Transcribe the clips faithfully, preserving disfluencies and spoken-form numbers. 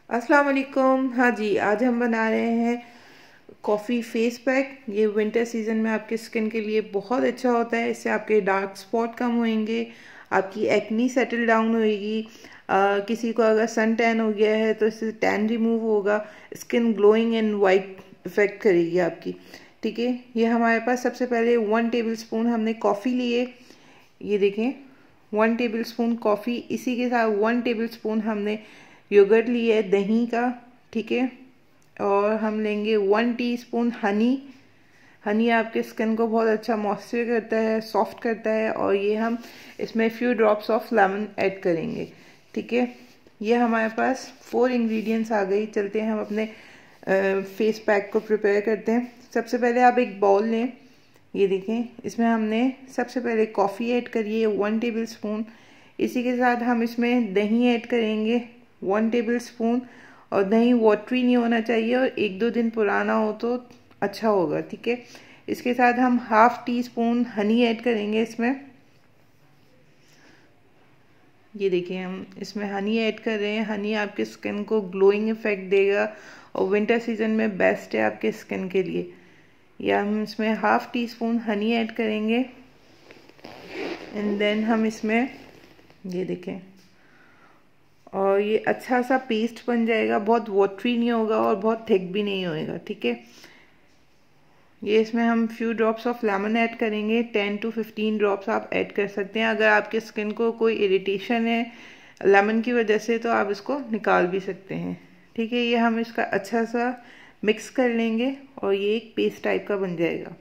अस्सलाम वालेकुम। हाँ जी, आज हम बना रहे हैं कॉफ़ी फेस पैक। ये विंटर सीजन में आपके स्किन के लिए बहुत अच्छा होता है। इससे आपके डार्क स्पॉट कम होंगे, आपकी एक्नी सेटल डाउन होएगी। आ, किसी को अगर सन टैन हो गया है तो इससे टैन रिमूव होगा, skin glowing and white effect करेगी आपकी। ठीक है, ये हमारे पास सबसे पहले वन टेबल स्पून हमने कॉफ़ी लिए। ये देखें, वन टेबल स्पून कॉफ़ी, इसी के साथ वन टेबल स्पून हमने योगर्ट लिया है दही का। ठीक है, और हम लेंगे वन टीस्पून हनी। हनी आपके स्किन को बहुत अच्छा मॉइस्चर करता है, सॉफ्ट करता है। और ये हम इसमें few drops of lemon add करेंगे। ठीक है, ये हमारे पास फोर इंग्रेडिएंट्स आ गई। चलते हैं हम अपने फेस पैक को प्रिपेयर करते हैं। सबसे पहले आप एक बाउल लें। ये देखें, इसमें हमने सबसे पहले कॉफ़ी ऐड करी है वन टेबल स्पून। इसी के साथ हम इसमें दही ऐड करेंगे वन टेबल स्पून। और दही वाटरी नहीं होना चाहिए और एक दो दिन पुराना हो तो अच्छा होगा। ठीक है, इसके साथ हम half teaspoon honey add करेंगे इसमें। ये देखिए, हम इसमें हनी ऐड कर रहे हैं। हनी आपके स्किन को ग्लोइंग इफेक्ट देगा और विंटर सीजन में बेस्ट है आपके स्किन के लिए। या हम इसमें half teaspoon honey add करेंगे एंड देन हम इसमें ये देखें, और ये अच्छा सा पेस्ट बन जाएगा। बहुत वाटरी नहीं होगा और बहुत थिक भी नहीं होएगा। ठीक है, ये इसमें हम few drops of lemon add करेंगे। टेन टू फिफ्टीन ड्रॉप्स आप ऐड कर सकते हैं। अगर आपके स्किन को कोई इरिटेशन है लेमन की वजह से तो आप इसको निकाल भी सकते हैं। ठीक है, ये हम इसका अच्छा सा मिक्स कर लेंगे और ये एक पेस्ट टाइप का बन जाएगा।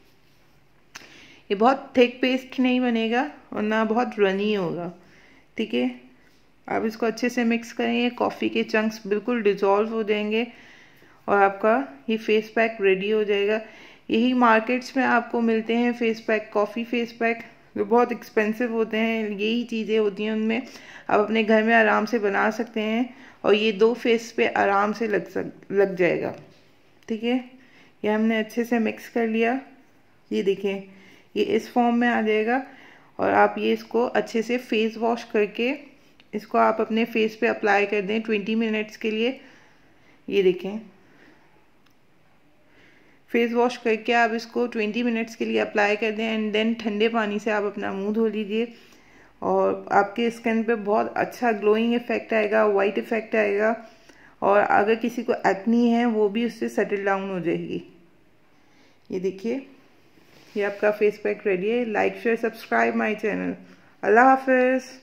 ये बहुत थिक पेस्ट नहीं बनेगा और ना बहुत रनी होगा। ठीक है, आप इसको अच्छे से मिक्स करेंगे। कॉफ़ी के चंक्स बिल्कुल डिज़ोल्व हो जाएंगे और आपका ये फेस पैक रेडी हो जाएगा। यही मार्केट्स में आपको मिलते हैं face pack, coffee face pack, जो बहुत एक्सपेंसिव होते हैं। यही चीज़ें होती हैं उनमें, आप अपने घर में आराम से बना सकते हैं और ये दो फेस पे आराम से लग सक लग जाएगा। ठीक है, ये हमने अच्छे से मिक्स कर लिया। ये देखें, ये इस फॉर्म में आ जाएगा और आप ये इसको अच्छे से फेस वॉश करके इसको आप अपने फेस पे अप्लाई कर दें ट्वेंटी मिनट्स के लिए। ये देखें, फेस वॉश करके आप इसको ट्वेंटी मिनट्स के लिए अप्लाई कर दें एंड देन ठंडे पानी से आप अपना मुंह धो लीजिए और आपके स्किन पे बहुत अच्छा ग्लोइंग इफेक्ट आएगा, वाइट इफेक्ट आएगा। और अगर किसी को एक्नी है वो भी उससे सेटल डाउन हो जाएगी। ये देखिए, ये आपका फेस पैक रेडी है। Like share subscribe my channel. अल्लाह हाफिज़।